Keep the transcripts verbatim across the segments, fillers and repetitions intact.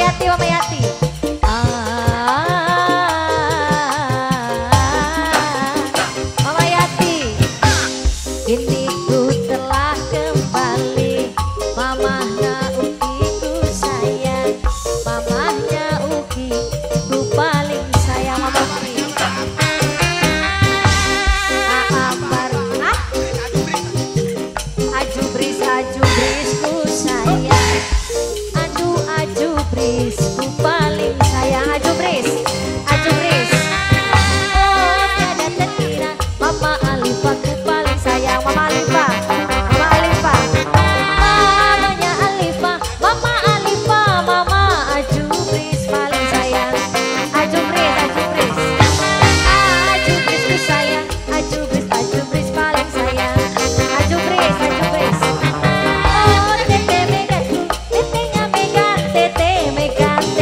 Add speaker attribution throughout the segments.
Speaker 1: Yati, Mama Yati. Mama Yati, ini ku telah kembali. Mamahnya Uki ku sayang, mamahnya Uki ku paling sayang. Mama Uki. Ambar, ah? Aju bris, aju bris ku sayang. Aduh, aju bris ku paling sayang. Aju bris, aju bris. Oh, tiada terkira, Mama Alifa ku paling sayang. Mama Alifa, Mama Alifa. Mamanya Alifa, Mama Alifa, Mama aju bris paling sayang. Aju bris, aju bris. Aju bris ku sayang. Aju bris, aju bris paling sayang. Aju bris, aju bris. Oh, tete meganku, tetenya megan, tete megan.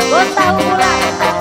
Speaker 1: Gue tahu pulang, tahu